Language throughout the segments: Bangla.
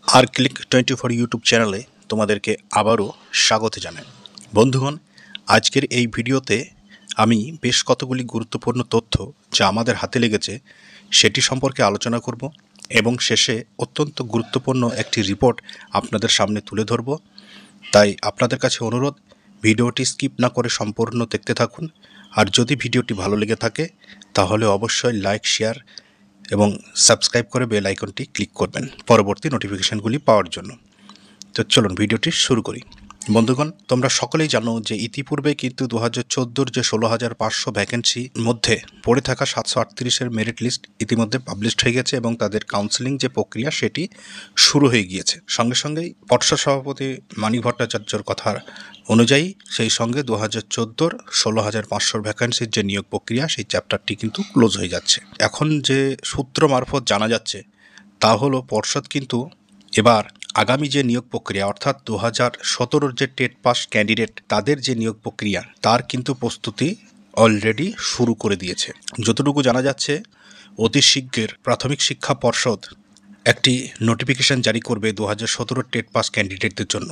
আর ক্লিক 24 ইউটিউব চ্যানেলে তোমাদেরকে আবারও স্বাগত জানাই। বন্ধুগণ, আজকের এই ভিডিওতে আমি বেশ কতগুলি গুরুত্বপূর্ণ তথ্য যা আমাদের হাতে লেগেছে সেটি সম্পর্কে আলোচনা করব এবং শেষে অত্যন্ত গুরুত্বপূর্ণ একটি রিপোর্ট আপনাদের সামনে তুলে ধরব। তাই আপনাদের কাছে অনুরোধ, ভিডিওটি স্কিপ না করে সম্পূর্ণ দেখতে থাকুন। আর যদি ভিডিওটি ভালো লেগে থাকে তাহলে অবশ্যই লাইক, শেয়ার এবং সাবস্ক্রাইব করে বেল আইকনটি ক্লিক করবেন পরবর্তী নোটিফিকেশানগুলি পাওয়ার জন্য। তো চলুন ভিডিওটি শুরু করি। বন্ধুগণ, তোমরা সকলেই জানো যে ইতিপূর্বে কিন্তু 2014 যে 16,500 ভ্যাকেন্সি মধ্যে পড়ে থাকা 738-এর মেরিট লিস্ট ইতিমধ্যে পাবলিশড হয়ে গেছে এবং তাদের কাউন্সেলিং যে প্রক্রিয়া সেটি শুরু হয়ে গিয়েছে। সঙ্গে সঙ্গেই পর্ষদ সভাপতি মানিক ভট্টাচার্যর কথার অনুযায়ী সেই সঙ্গে 2014 16,500 ভ্যাকেন্সির যে নিয়োগ প্রক্রিয়া সেই চ্যাপ্টারটি কিন্তু ক্লোজ হয়ে যাচ্ছে। এখন যে সূত্র মারফত জানা যাচ্ছে তা হলো পর্ষদ কিন্তু এবার আগামী যে নিয়োগ প্রক্রিয়া অর্থাৎ 2017 যে টেট পাস ক্যান্ডিডেট তাদের যে নিয়োগ প্রক্রিয়া তার কিন্তু প্রস্তুতি অলরেডি শুরু করে দিয়েছে। যতটুকু জানা যাচ্ছে অতি শীঘ্র প্রাথমিক শিক্ষা পর্ষদ একটি নোটিফিকেশন জারি করবে 2017 টেট পাস ক্যান্ডিডেটদের জন্য,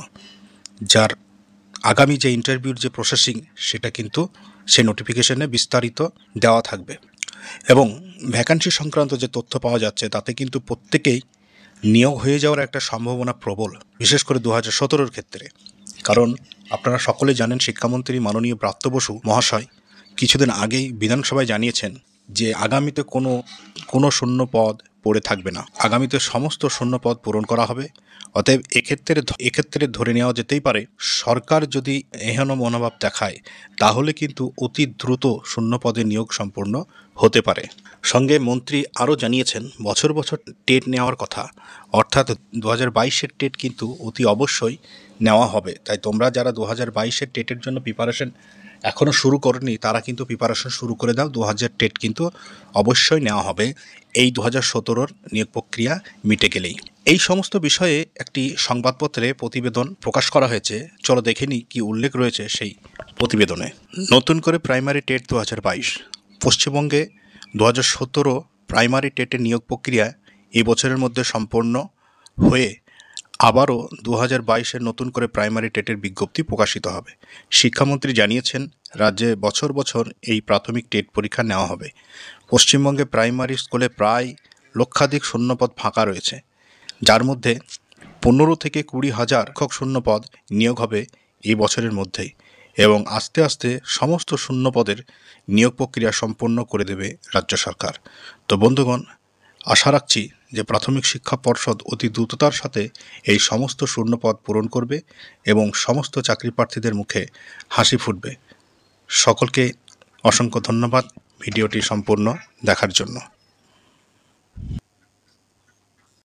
যার আগামী যে ইন্টারভিউর যে প্রসেসিং সেটা কিন্তু সেই নোটিফিকেশনে বিস্তারিত দেওয়া থাকবে। এবং ভ্যাকান্সি সংক্রান্ত যে তথ্য পাওয়া যাচ্ছে তাতে কিন্তু প্রত্যেকেই নিয়োগ হয়ে যাওয়ার একটা সম্ভাবনা প্রবল, বিশেষ করে 2017 ক্ষেত্রে। কারণ আপনারা সকলে জানেন শিক্ষামন্ত্রী মাননীয় ব্রাত্য বসু মহাশয় কিছুদিন আগেই বিধানসভায় জানিয়েছেন যে আগামীতে কোনো শূন্য পদ পড়ে থাকবে না, আগামীতে সমস্ত শূন্য পদ পূরণ করা হবে। অতএব এক্ষেত্রে ধরে নেওয়া যেতেই পারে সরকার যদি এহেন মনোভাব দেখায় তাহলে কিন্তু অতি দ্রুত শূন্য পদে নিয়োগ সম্পূর্ণ হতে পারে। সঙ্গে মন্ত্রী আরও জানিয়েছেন বছর বছর টেট নেওয়ার কথা, অর্থাৎ 2022-এর টেট কিন্তু অতি অবশ্যই নেওয়া হবে। তাই তোমরা যারা 2022-এর টেটের জন্য প্রিপারেশন এখনও শুরু করনি তারা কিন্তু প্রিপারেশন শুরু করে দাও। 2000 টেট কিন্তু অবশ্যই নেওয়া হবে এই 2017-র নিয়োগ প্রক্রিয়া মিটে গেলেই। এই সমস্ত বিষয়ে একটি সংবাদপত্রে প্রতিবেদন প্রকাশ করা হয়েছে। চলো দেখে নিই কী উল্লেখ রয়েছে সেই প্রতিবেদনে। নতুন করে প্রাইমারি টেট 2022। পশ্চিমবঙ্গে 2017 প্রাইমারি টেটের নিয়োগ প্রক্রিয়া এই বছরের মধ্যে সম্পন্ন হয়ে আবারও 2022-এর নতুন করে প্রাইমারি টেটের বিজ্ঞপ্তি প্রকাশিত হবে। শিক্ষামন্ত্রী জানিয়েছেন রাজ্যে বছর বছর এই প্রাথমিক টেট পরীক্ষা নেওয়া হবে। পশ্চিমবঙ্গে প্রাইমারি স্কুলে প্রায় লক্ষাধিক শূন্যপদ ফাঁকা রয়েছে, যার মধ্যে 15 থেকে 20,000 শিক্ষক শূন্যপদ নিয়োগ হবে এই বছরের মধ্যেই এবং আস্তে আস্তে সমস্ত শূন্যপদের নিয়োগ প্রক্রিয়া সম্পন্ন করে দেবে রাজ্য সরকার। তো বন্ধুগণ, আশা রাখছি যে প্রাথমিক শিক্ষা পর্ষদ অতি দ্রুততার সাথে এই সমস্ত শূন্যপদ পূরণ করবে এবং সমস্ত চাকরি প্রার্থীদের মুখে হাসি ফুটবে। সকলকে অসংখ্য ধন্যবাদ ভিডিওটি সম্পূর্ণ দেখার জন্য।